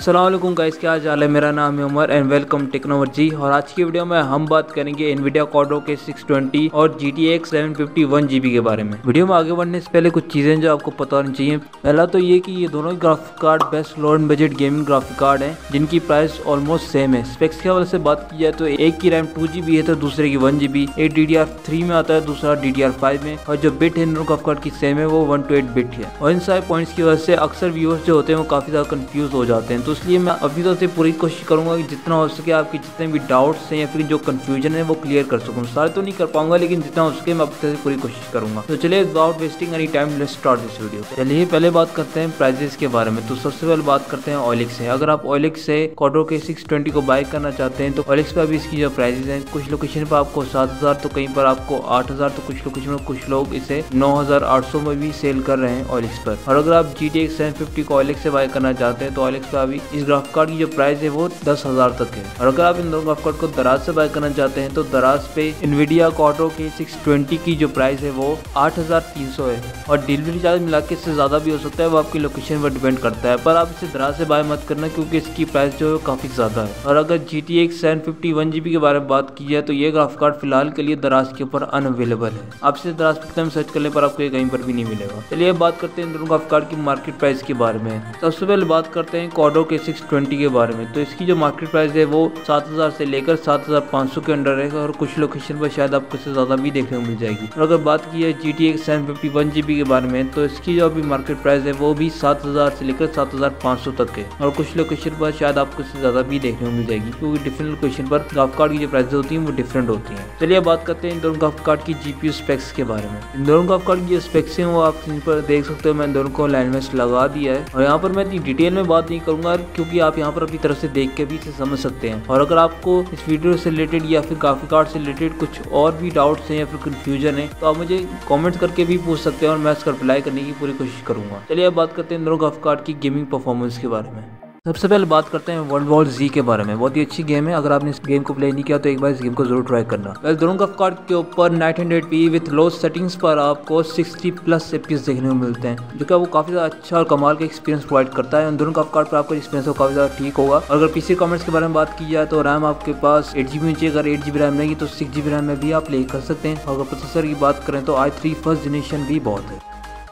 अस्सलाम वालेकुम गाइस, क्या हाल है। मेरा नाम है उमर एंड वेलकम टेक्नोलॉजी। और आज की वीडियो में हम बात करेंगे एनवीडिया क्वाड्रो के 620 और GTX 750 1GB के बारे में। वीडियो में आगे बढ़ने से पहले कुछ चीजें जो आपको पता होनी चाहिए। पहला तो ये कि ये दोनों graphic card best low and budget gaming graphic card हैं, जिनकी प्राइस ऑलमोस्ट सेम है। स्पेक्स के हवाले से बात की जाए तो एक की रैम 2GB है तो दूसरे की 1GB। एक DDR3 में आता है, दूसरा DDR5 में। और जो बिट है इन दोनों ग्राफिक कार्ड की सेम है, वो 1 to 8 बिट है। और इन सारे पॉइंट्स की वजह से अक्सर व्यूअर्स जो होते हैं वो काफी ज्यादा कंफ्यूज हो जाते हैं। तो इसलिए मैं अभी तो पूरी कोशिश करूंगा कि जितना हो सके आपके जितने भी डाउट्स हैं या फिर जो कंफ्यूजन है वो क्लियर कर सकूं। सारे तो नहीं कर पाऊंगा, लेकिन जितना हो सके मैं अपने से पूरी कोशिश करूंगा। तो चलिए without wasting any time let's start this video. चलिए पहले बात करते हैं प्राइजेस के बारे में। तो सबसे पहले बात करते हैं OLX से। अगर आप OLX से क्वाड्रो के 620 को बाय करना चाहते हैं तो OLX पे अभी इसकी जो प्राइजेस हैं, कुछ लोकेशन पर आपको 7000 तो कहीं पर आपको 8000, तो कुछ लोकेशन में कुछ लोग इसे 9800 में भी सेल कर रहे हैं OLX पर। और अगर आप GTX 750 को OLX से बाय करना चाहते हैं तो OLX पे अभी इस ग्राफिक कार्ड की जो प्राइस है वो 10,000 तक है। और अगर आप इन दोनों ग्राफिक कार्ड को दराज से बाय करना चाहते हैं तो दराज पे एनवीडिया क्वाड्रो के 620 की जो प्राइस है वो 8300 है। और डिलीवरी चार्ज मिला के इससे ज्यादा भी हो सकता है, वो आपकी लोकेशन पर डिपेंड करता है। पर आप इसे दराज से बाय मत करना क्योंकि इसकी प्राइस जो है काफी ज्यादा है। और अगर GTX 750 1GB के बारे में बात की जाए तो ये ग्राफिक कार्ड फिलहाल के लिए दराज के ऊपर अनअवेलेबल है। आप इसे दराज पे सर्च करने पर आपको कहीं पर भी नहीं मिलेगा। चलिए अब बात करते हैं इन दोनों ग्राफिक कार्ड की मार्केट प्राइस के बारे में। सबसे पहले बात करते हैं क्वाड्रो के 620 के बारे में। तो इसकी जो मार्केट प्राइस है वो 7000 से लेकर 7500 के अंडर है। और कुछ लोकेशन पर शायद आपको इससे ज्यादा भी देखने को मिल जाएगी। और अगर बात की है GTX 750 1GB के बारे में तो इसकी जो अभी मार्केट प्राइस है वो भी 7000 से लेकर 7500 तक है। और कुछ लोकेशन पर शायद आपको इससे ज्यादा भी देखने को मिल जाएगी, क्योंकि डिफरेंट लोकेशन पर ग्राफिक कार्ड की जो प्राइस होती है वो डिफरेंट होती है। चलिए बात करते हैं इन दोनों ग्राफिक कार्ड की GPU स्पेक्स के बारे में। इन दोनों ग्राफिक कार्ड की जो स्पेक्स हैं वो आप इन पर देख सकते हो। मैं दोनों को लाइन में लगा दिया है और यहाँ पर मैं इतनी डिटेल में बात नहीं करूंगा क्योंकि आप यहाँ पर अपनी तरफ से देख के भी इसे समझ सकते हैं। और अगर आपको इस वीडियो से रिलेटेड या फिर ग्राफिक कार्ड से रिलेटेड कुछ और भी डाउट्स हैं या फिर कंफ्यूजन है तो आप मुझे कमेंट्स करके भी पूछ सकते हैं और मैं इसका रिप्लाई करने की पूरी कोशिश करूंगा। चलिए अब बात करते हैं इन दोनों ग्राफिक कार्ड की गेमिंग परफॉर्मेंस के बारे में। सबसे पहले बात करते हैं वर्ल्ड वॉर Z के बारे में। बहुत ही अच्छी गेम है, अगर आपने इस गेम को प्ले नहीं किया तो एक बार इस गेम को जरूर ट्राई करना। वेल दोनों ग्राफिक कार्ड के ऊपर 900p विद लो सेटिंग्स पर आपको 60+ FPS देखने को मिलते हैं, जो कि वो काफी ज्यादा अच्छा और कमाल का एक्सपीरियंस प्रोवाइड करता है। उन दोनों ग्राफिक कार्ड पर आपका एक्सपीरियंस हो काफी ज्यादा ठीक होगा। और अगर PC कमेंट्स के बारे में बात की जाए तो रैम आपके पास 8GB में चाहिए। अगर 8GB रैम नहीं तो 6GB रैम में भी आप प्ले कर सकते हैं। अगर प्रोसेसर की बात करें तो i3 फर्स्ट जनरेशन भी बहुत है।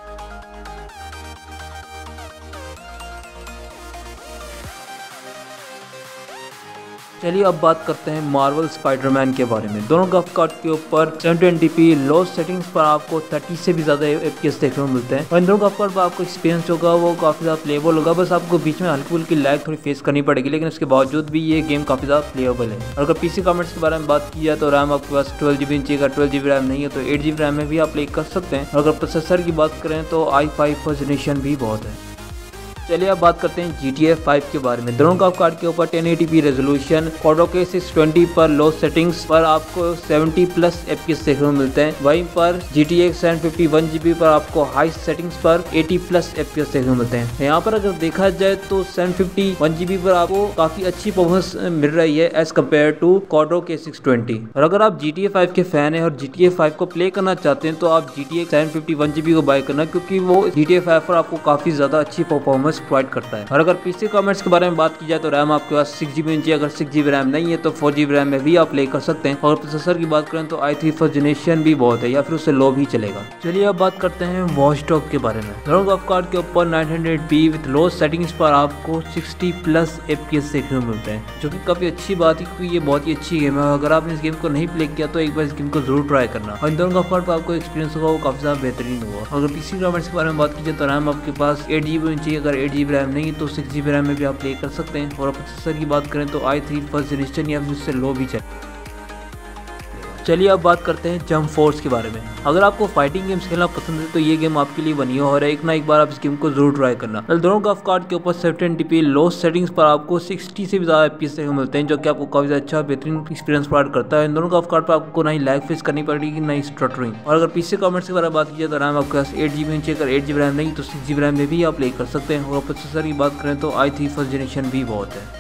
चलिए अब बात करते हैं मार्वल स्पाइडरमैन के बारे में। दोनों ग्राफिक कार्ड के ऊपर 720p लो सेटिंग्स पर आपको 30 से भी ज्यादा FPS देखने को मिलते हैं। और इन दोनों ग्राफिक कार्ड पर आपको एक्सपीरियंस होगा वो काफी ज्यादा प्लेबल होगा। बस आपको बीच में हल्की फुल्की लैग थोड़ी फेस करनी पड़ेगी, लेकिन उसके बावजूद भी ये गेम काफी ज्यादा प्लेएबल है। और अगर PC कमेंट्स के बारे में बात की जाए तो रैम आपके पास 12GB चाहिए। अगर 12GB रैम नहीं है तो 8GB रैम में भी आप प्ले कर सकते हैं। और अगर प्रोसेसर की बात करें तो i5 फर्स्ट जनरेशन भी बहुत है। चलिए अब बात करते हैं GTA 5 के बारे में। दोनों ग्राफिक कार्ड के ऊपर 1080p रेजोल्यूशन, क्वाड्रो के 620 पर लो सेटिंग्स पर आपको 70+ FPS देखने को मिलते हैं। वहीं पर GTX 750 1GB पर आपको हाई सेटिंग्स पर 80+ FPS देखने को मिलते हैं। यहाँ पर अगर देखा जाए तो 750 1GB पर आपको काफी अच्छी परफॉर्मेंस मिल रही है एज कम्पेयर टू क्वाड्रो के 620। और अगर आप GTA 5 के फैन है और GTA 5 को प्ले करना चाहते हैं तो आप GTX 750 1GB को बाय करना, क्योंकि वो GTA 5 पर आपको काफी ज्यादा अच्छी परफॉर्मेंस प्रोवाइड करता है। और अगर PC कमेंट्स के बारे में बात की जाए तो रैम आपके पास 6GB में चाहिए। अगर 6GB रैम नहीं है तो 4GB रैम में भी आप प्ले कर सकते हैं। और प्रोसेसर की बात करें तो i3 फर्स्ट जनरेशन भी बहुत है, या फिर उससे लो भी चलेगा। चलिए अब बात करते हैं वॉच डॉग के बारे में। दोनों ग्राफिक कार्ड के ऊपर 900p विद लो सेटिंग्स पर आपको 60+ FPS देखने को मिलते हैं, जो कि काफी अच्छी बात है क्योंकि ये बहुत ही अच्छी गेम है। अगर आपने इस गेम को नहीं प्ले किया तो एक बार इस गेम को जरूर ट्राई करना। और इन दोनों ग्राफिक कार्ड पर आपको एक्सपीरियंस होगा वो काफी ज्यादा बेहतरीन होगा। अगर PC कमेंट्स के बारे में बात की जाए तो रैम आपके पास 8GB में चाहिए। अगर 8GB रैम नहीं तो 6GB रैम में भी आप प्ले कर सकते हैं। और प्रोसेसर की बात करें तो i3 फर्स्ट जनरेशन या फिर उससे लो भी चले। चलिए अब बात करते हैं जंप फोर्स के बारे में। अगर आपको फाइटिंग गेम्स खेलना पसंद है तो ये गेम आपके लिए बनी है और एक ना एक बार आप इस गेम को जरूर ट्राई करना। दोनों ग्राफिक कार्ड के ऊपर 720p लो सेटिंग्स पर आपको 60 से भी ज्यादा FPS देखने को मिलते हैं, जो कि आपको काफी अच्छा बेहतरीन एक्सपीरियंस प्रोवाइड करता है। इन दोनों ग्राफिक कार्ड पर आपको ना ही लैग फेस करनी पड़ेगी ना ही स्टटरिंग। और अगर PC कमेंट्स के बारे में बात की जाए तो रैम आपके पास 8GB में चाहिए। अगर 8GB रैम नहीं तो 6GB रैम में भी आप प्ले कर सकते हैं। और प्रोसेसर की बात करें तो i3 फर्स्ट जनरेशन भी बहुत है।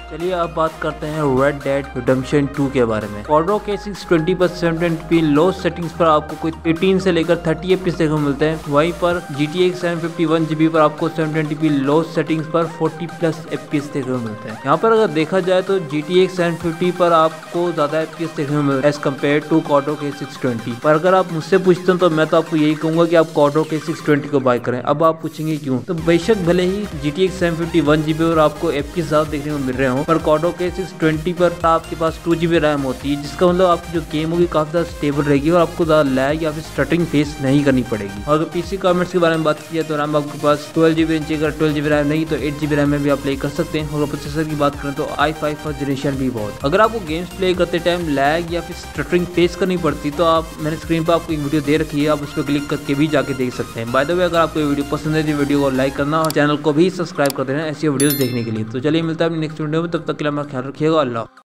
चलिए अब बात करते हैं रेड डेड रिडेम्पशन 2 के बारे में। कॉर्डो के 620 पर 720p लो सेटिंग्स पर आपको कुछ 18 से लेकर 30 FPS देखने को मिलते हैं। वहीं पर GTX 751GB पर आपको 720p लो सेटिंग्स पर 40+ FPS देखने को मिलते हैं। यहाँ पर अगर देखा जाए तो GTX 750 पर आपको ज्यादा FPS देखने को मिलता है एज कम्पेयर टू कॉर्डो के 620। पर अगर आप मुझसे पूछते हैं तो मैं तो आपको यही कहूंगा कि आप कॉर्डो के 620 को बाय करें। अब आप पूछेंगे क्यों, तो बेशक भले ही GTX 751GB और आपको FPS ज्यादा देखने को मिल रहे हो, पर कॉर्डो के 620 पर आपके पास 2GB रैम होती है, जिसका मतलब आपकी जो गेम होगी काफी ज्यादा स्टेबल रहेगी और आपको ज्यादा लैग या फिर स्टटरिंग फेस नहीं करनी पड़ेगी। और अगर पीसी कॉमेंट्स के बारे में बात की जाए तो रैम आपके पास 12GB चाहिए, अगर 12GB रैम नहीं तो 8GB रैम में भी आप प्ले कर सकते हैं। और प्रोसेसर की बात करें तो i5 फर्स्ट जनरेशन भी बहुत। अगर आपको गेम्स प्ले करते टाइम लैग या फिर स्टटरिंग फेस करनी पड़ती तो आप मैंने स्क्रीन पर आपको एक वीडियो दे रखी है, आप उस पर क्लिक करके भी जाके देख सकते हैं। बाय द वे अगर आपको वीडियो पसंद है तो वीडियो को लाइक करना और चैनल को भी सब्सक्राइब कर देना ऐसी वीडियोस देखने के लिए। तो चलिए मिलता है अपनी नेक्स्ट वीडियो में, तब तक के लिए अपना ख्याल रखिएगा। अल्लाह।